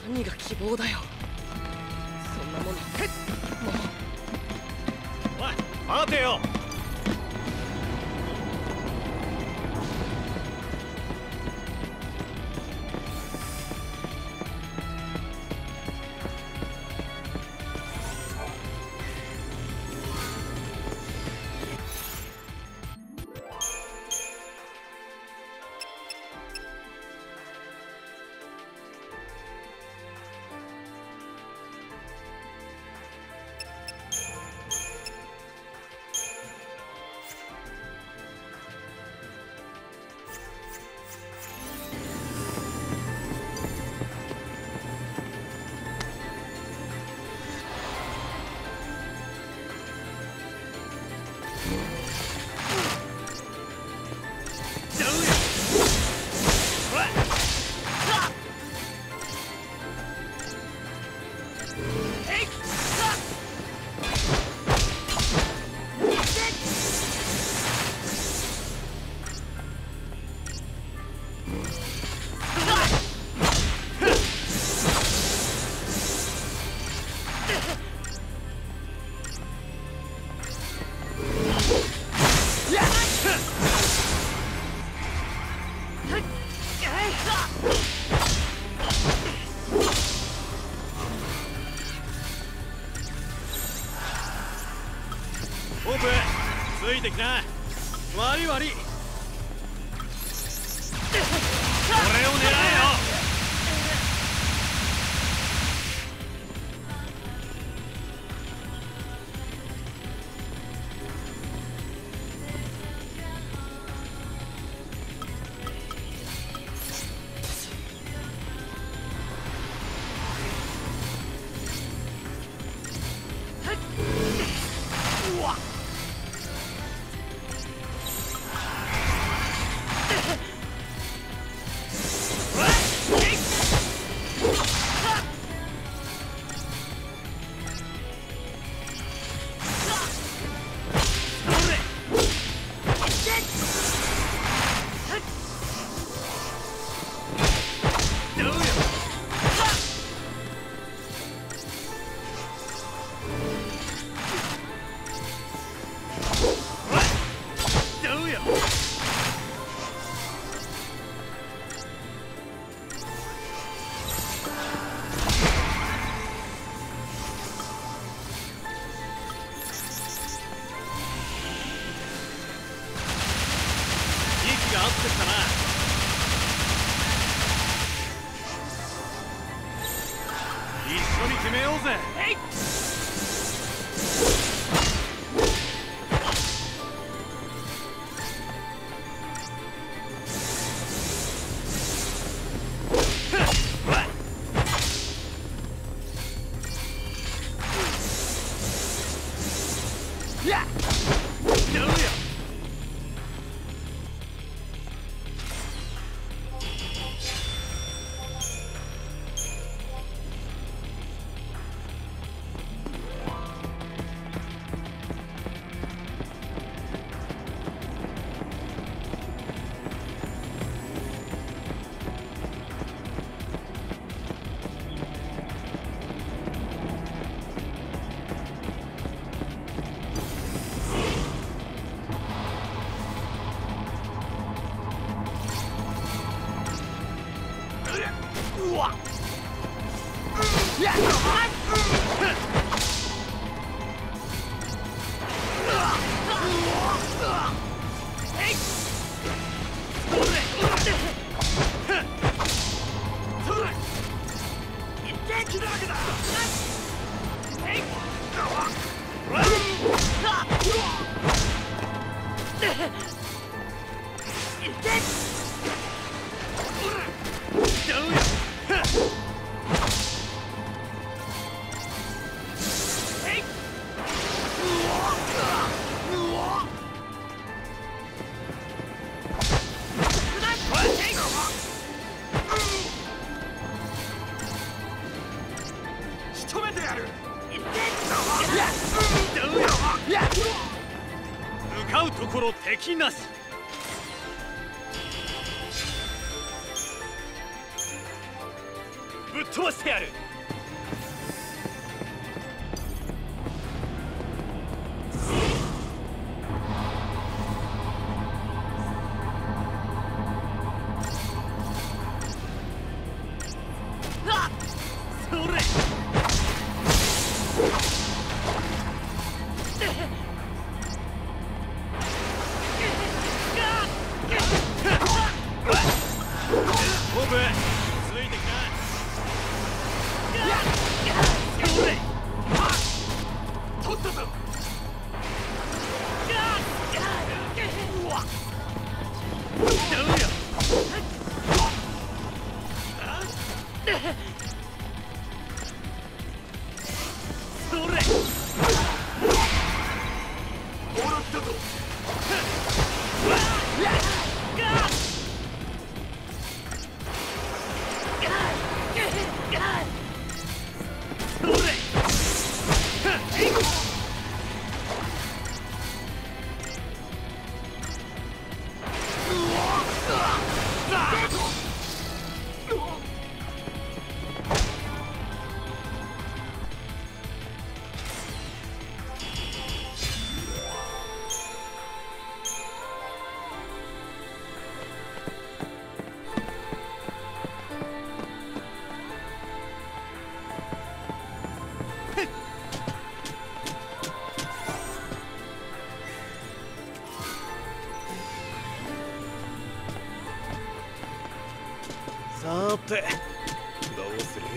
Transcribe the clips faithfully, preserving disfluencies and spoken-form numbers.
何が希望だよ。そんなものもう。 おい待てよ。オープついてきな。悪い悪い。俺を狙えよ。向かうところ敵なし。 ぶっ飛ばしてやる。さてどうする？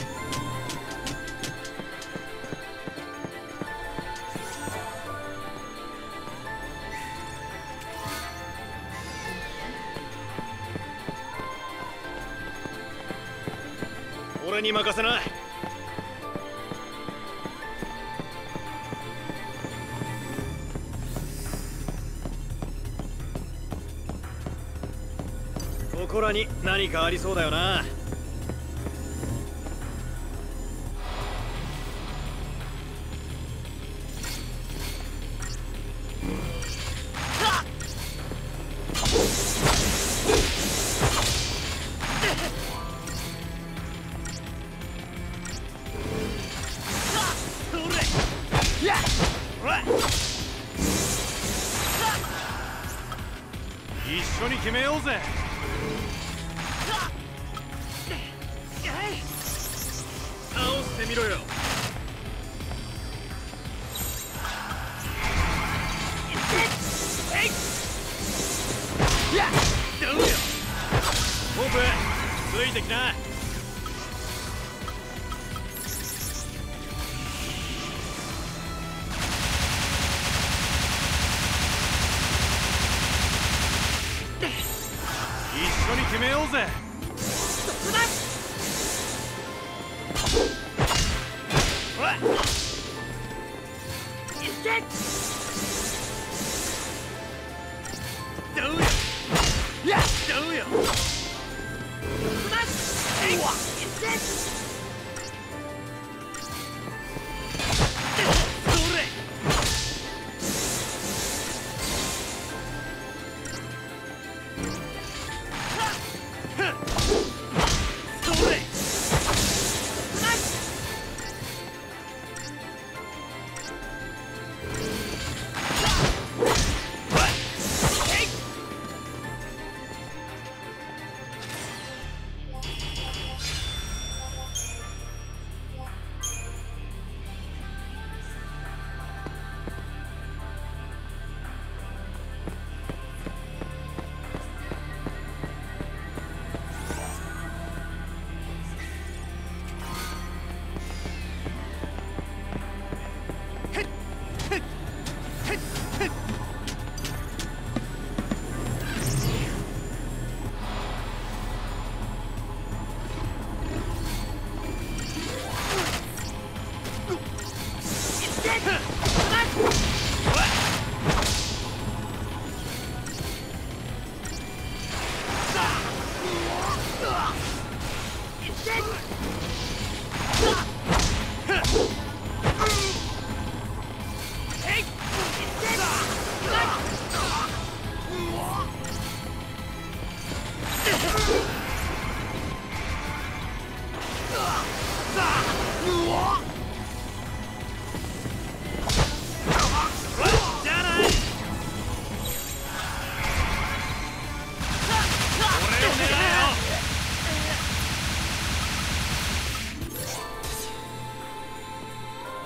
俺に任せない。ここらに何かありそうだよな。一緒に決めようぜ。倒してみろよ。ホープついてきな。一緒に決めようぜ。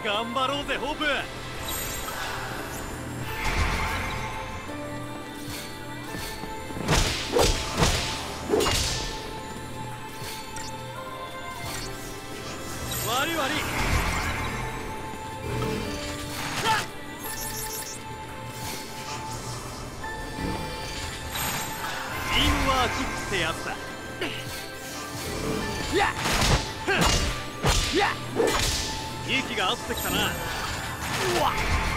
頑張ろうぜホープ。悪い悪い。チームワークってやつだ。息が合ってきたな。うわっ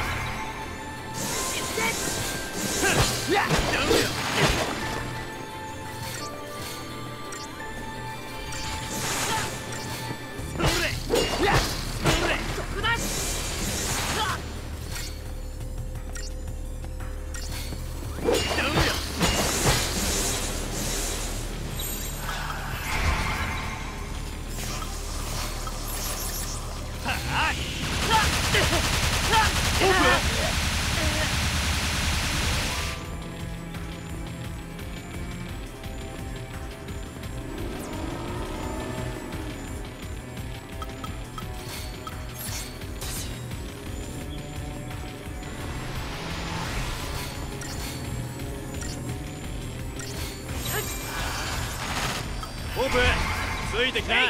ホープついてきな。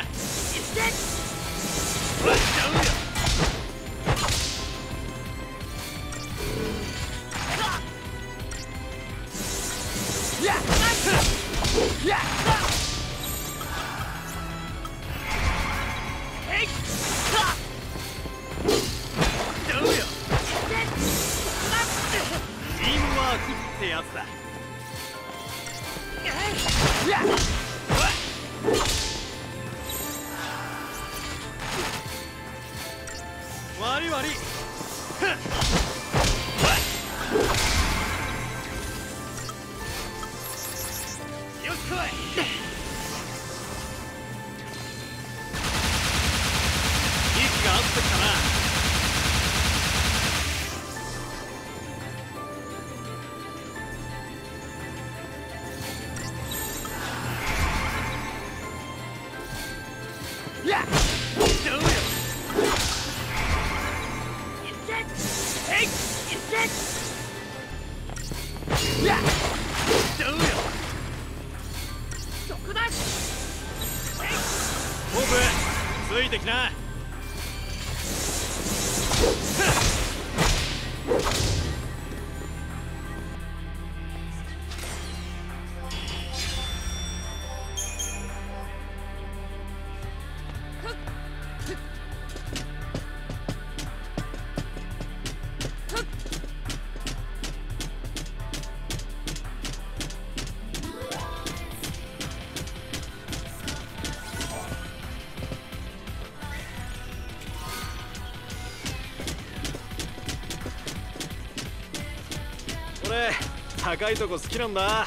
チームワークってやつだ。悪い悪い。よっこい。息が合ってきたな。ホープついてきな。俺高いとこ好きなんだ。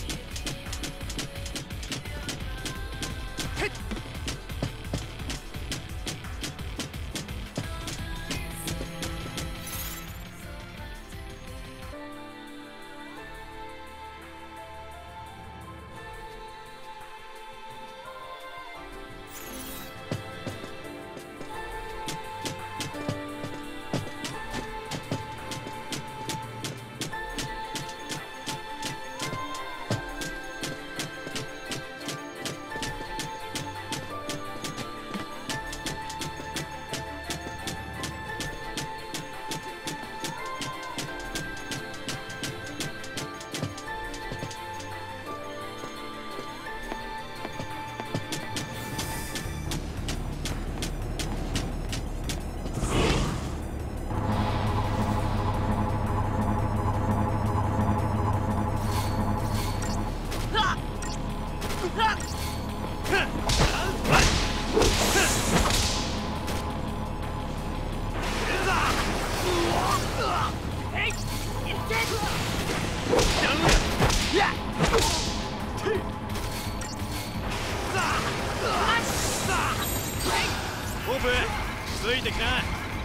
ホープついてきな。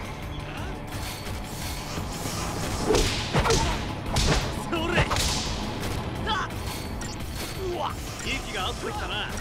それ息が合ってきたな。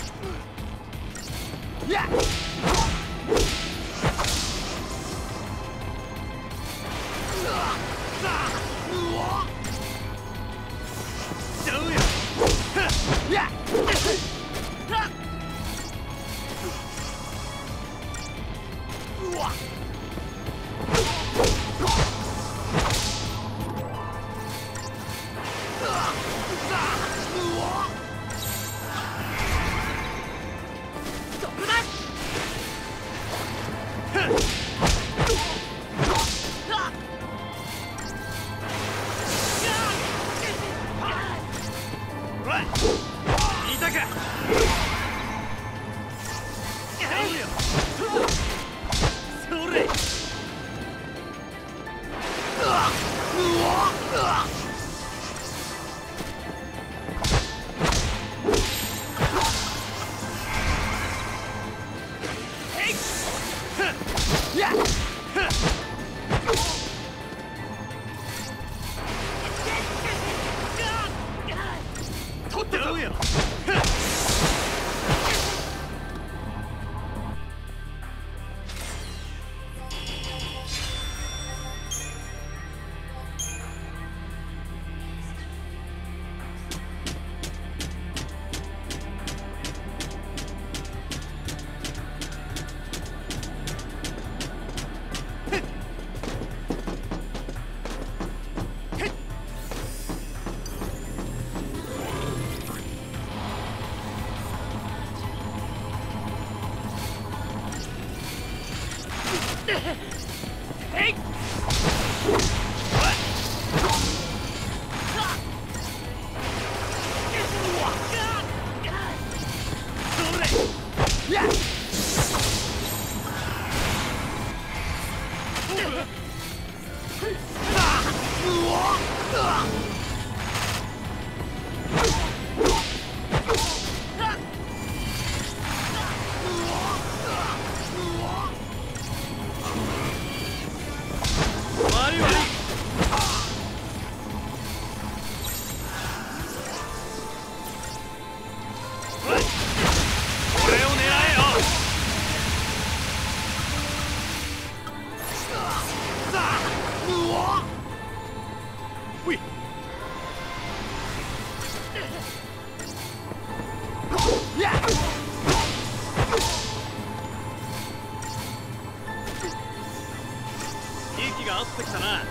息が合ってきたな。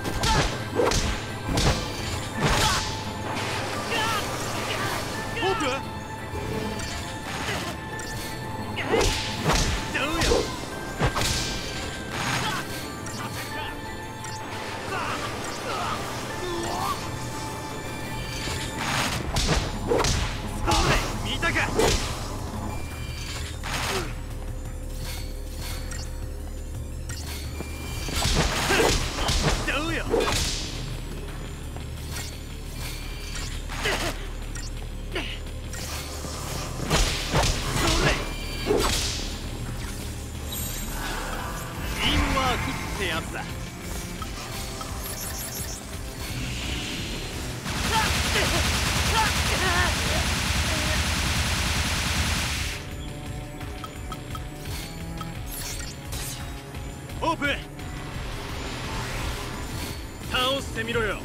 オープン。どうよ。見たか。どうよ。チームワークってやつだ。オープン。倒してみろよ。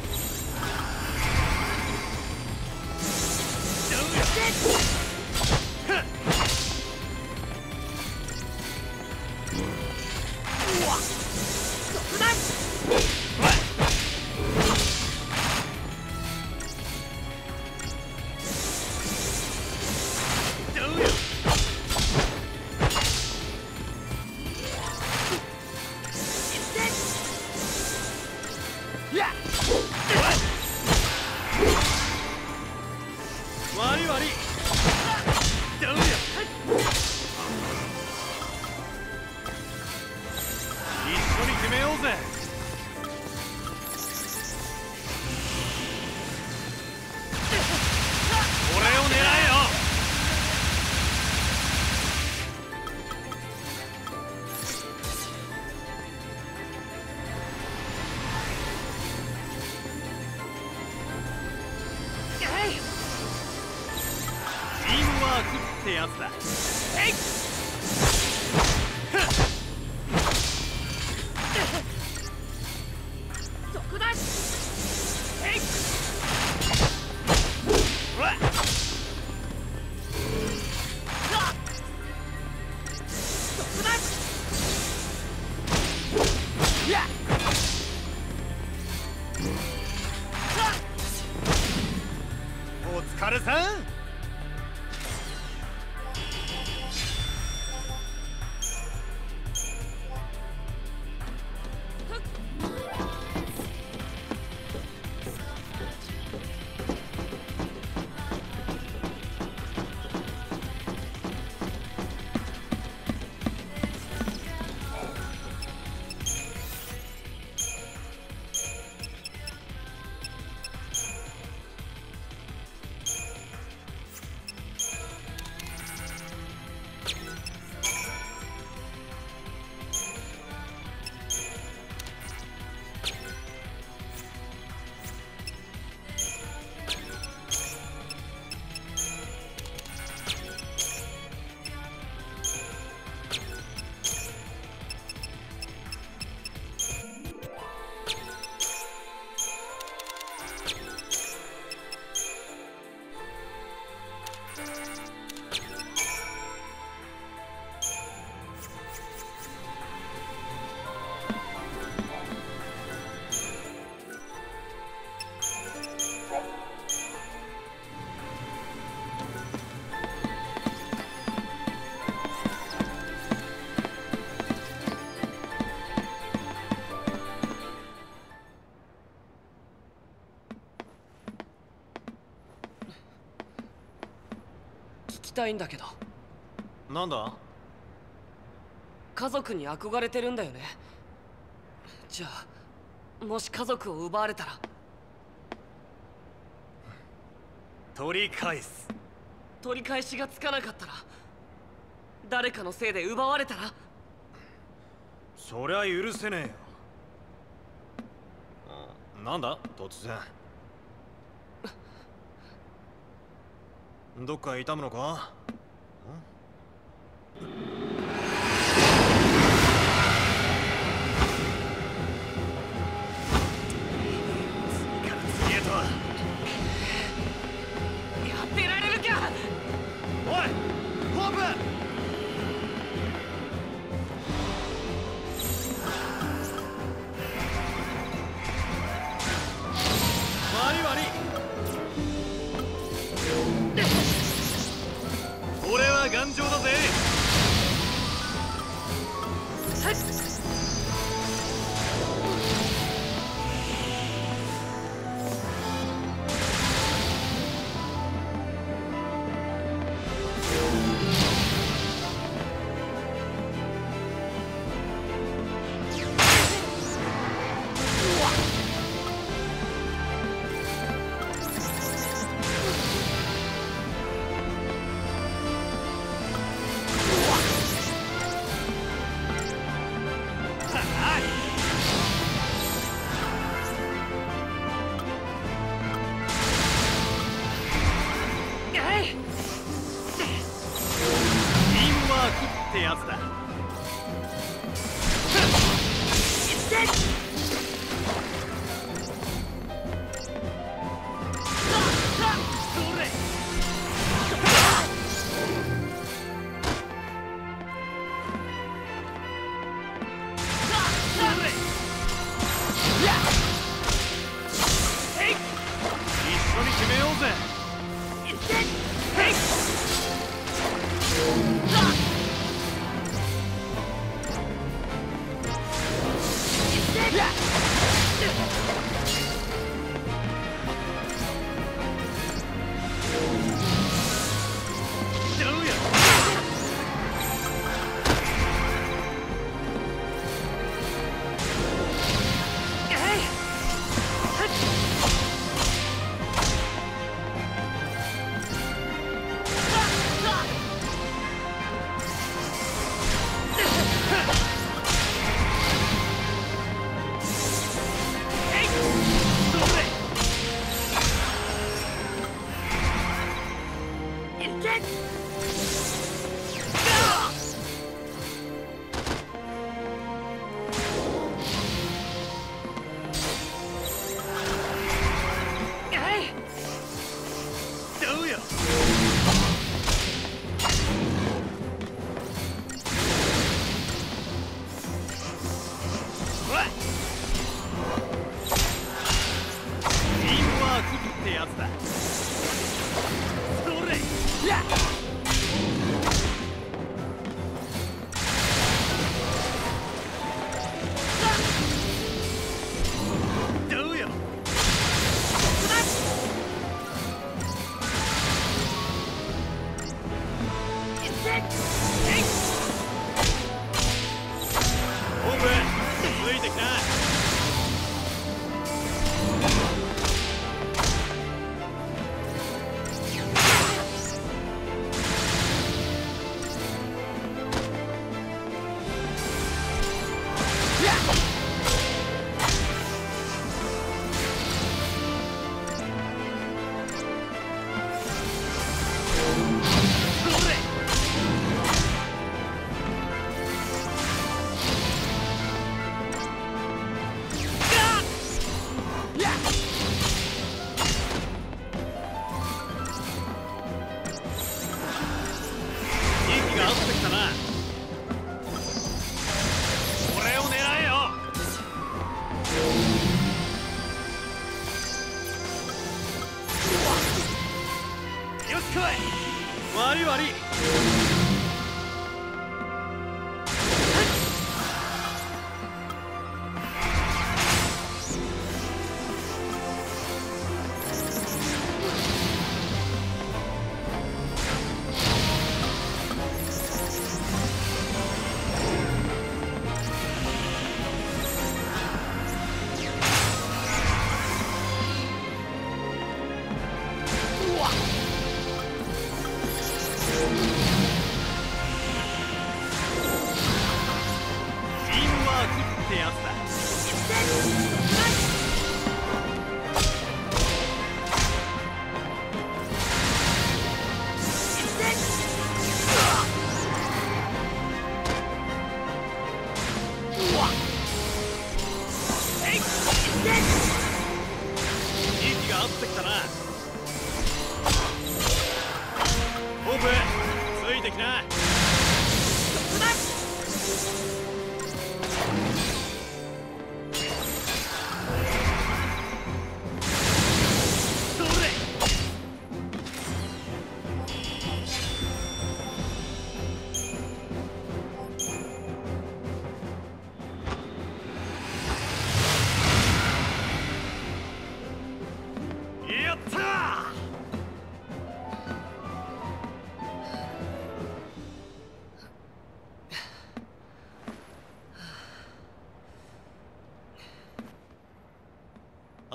悪い悪い。どうよ。一緒に決めようぜ。俺を狙えよ。チームワークってやつだ。えいっ。 そこだ。 えいっ。ほら。 そこだ。 やっ。お疲れさん。 たいんだけど。 なんだ？ 家族に憧れてるんだよね。じゃあもし家族を奪われたら。 取り返す。 取り返しがつかなかったら、誰かのせいで奪われたら。 そりゃ許せねえよ。なんだ突然。どっか痛むのか？次から次へと。 やってられるか。 おいホープ。悪い悪い。俺は頑丈だぜ。ってやつだ。一緒に決めようぜ。悪い悪い。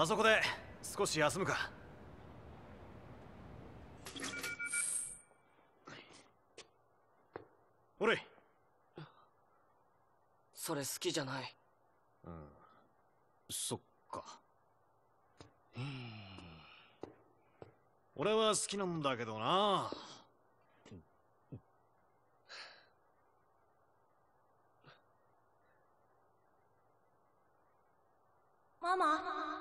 あそこで少し休むか。俺それ好きじゃない。 うん、そっか。俺は好きなんだけどな。 ママ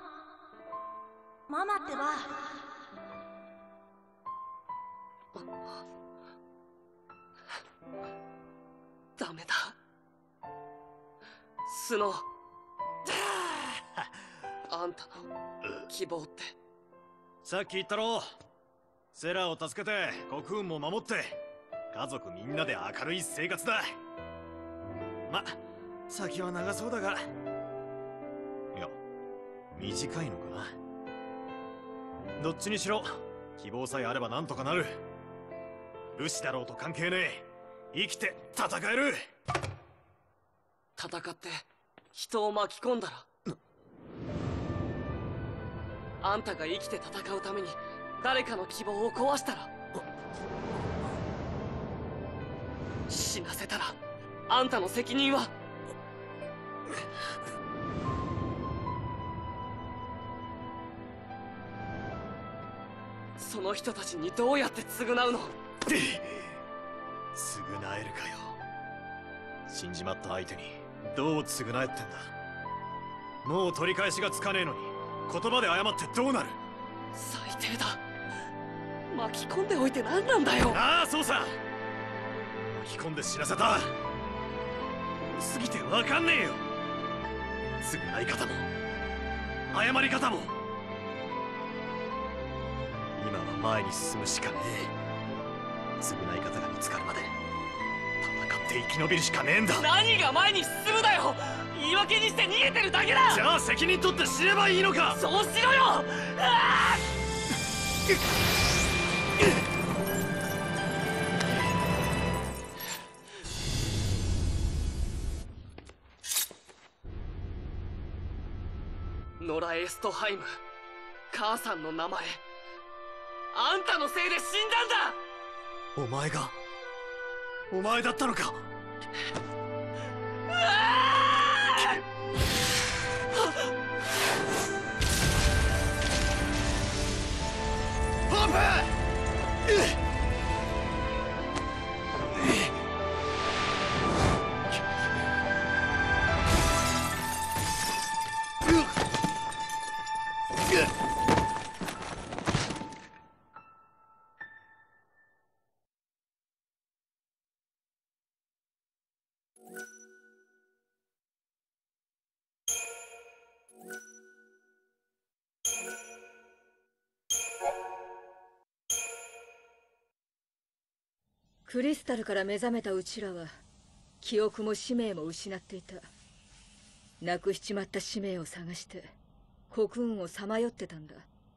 ママってば。 ダメだ。スノーあんたの希望って。 さっき言ったろ、セラを助けて国運も守って家族みんなで明るい生活だ。ま、先は長そうだが、いや短いのかな。どっちにしろ希望さえあればなんとかなる。ルシだろうと関係ねえ。生きて戦える。 戦って人を巻き込んだら、あんたが生きて戦うために誰かの希望を壊したら、死なせたらあんたの責任は。その人たちにどうやって償うの？ 償えるかよ。死んじまった相手にどう償えってんだ。もう取り返しがつかねえのに言葉で謝ってどうなる。 最低だ。巻き込んでおいて何なんだよ。 ああ、そうさ。巻き込んで死なせた。過ぎてわかんねえよ。償い方も謝り方も。今は前に進むしかねえ。償い方が見つかるまで戦って生き延びるしかねえんだ。 何が前に進むだよ。言い訳にして逃げてるだけだ。 じゃあ責任取って死ねばいいのか。 そうしろよ。あノラ・エストハイム、母さんの名前、あんたのせいで死んだんだ。 お前がお前だったのか。ポンプ！ クリスタルから目覚めたうちらは記憶も使命も失っていた。なくしちまった使命を探して国運をさまよってたんだ。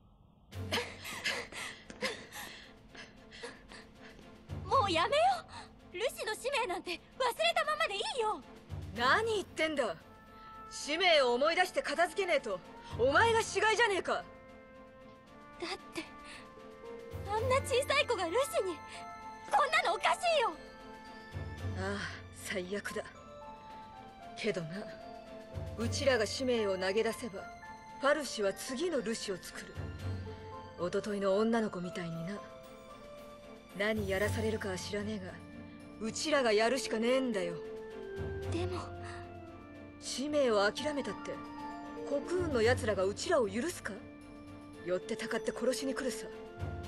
もうやめよう。ルシの使命なんて忘れたままでいいよ。 何言ってんだ。使命を思い出して片付けねえとお前が死骸じゃねえか。 だってあんな小さい子がルシに。こんなのおかしいよ。 ああ、最悪だ。けどな、うちらが使命を投げ出せばファルシは次のルシを作る。一昨日の女の子みたいにな。何やらされるかは知らねえがうちらがやるしかねえんだよ。 でも使命を諦めたって国運の奴らがうちらを許すか。寄ってたかって殺しに来るさ。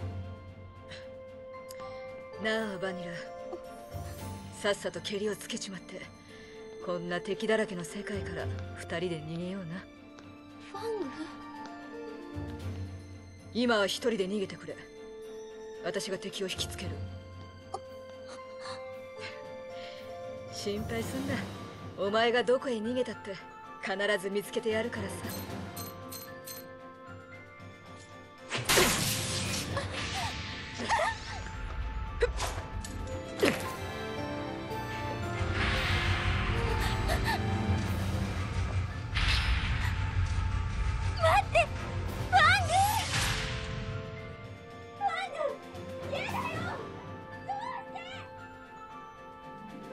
なあバニラ、さっさとケリをつけちまってこんな敵だらけの世界から二人で逃げような。 ファング、 今は一人で逃げてくれ。私が敵を引きつける。心配すんな。お前がどこへ逃げたって必ず見つけてやるからさ。 待って。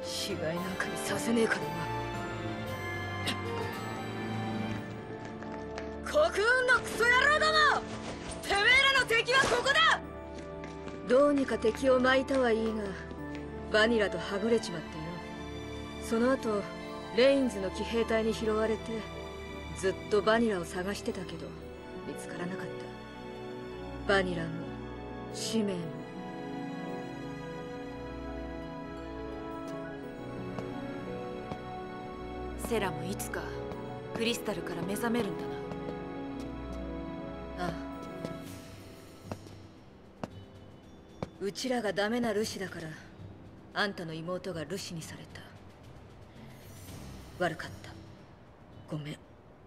死骸なんかにさせねえからな。国運のクソ野郎ども、てめえらの敵はここだ。どうにか敵を巻いたはいいが、バニラとはぐれちまってよ。その後レインズの騎兵隊に拾われて、ずっとバニラを探してたけど見つからなかった。バニラも使命も。 セラもいつかクリスタルから目覚めるんだな。 ああ、うちらがダメなルシだから、あんたの妹がルシにされた。悪かった、ごめん。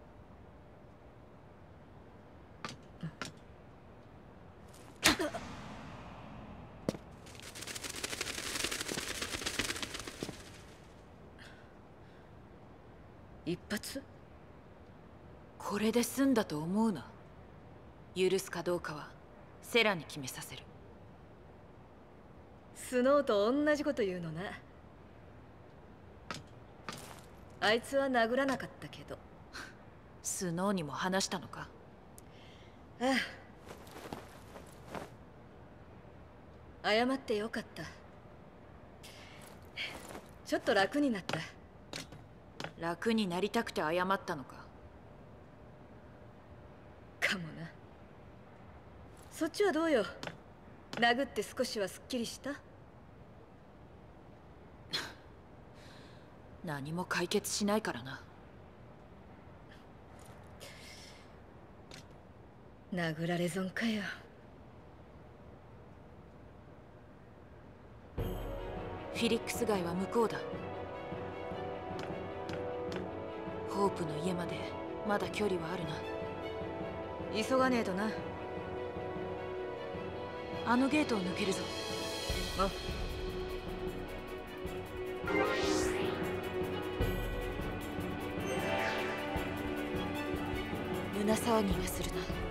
一発？ これで済んだと思うな。許すかどうかはセラに決めさせる。 スノーと同じこと言うのな。あいつは殴らなかったけど。 スノーにも話したのか？ ああ、謝ってよかった。ちょっと楽になった。 楽になりたくて謝ったのか？ かもな。そっちはどうよ？殴って少しはすっきりした？ 何も解決しないからな。 殴られ損かよ。 フィリックス街は向こうだ。ホープの家までまだ距離はあるな。 急がねえとな。 あのゲートを抜けるぞ。 あ、 胸騒ぎがするな。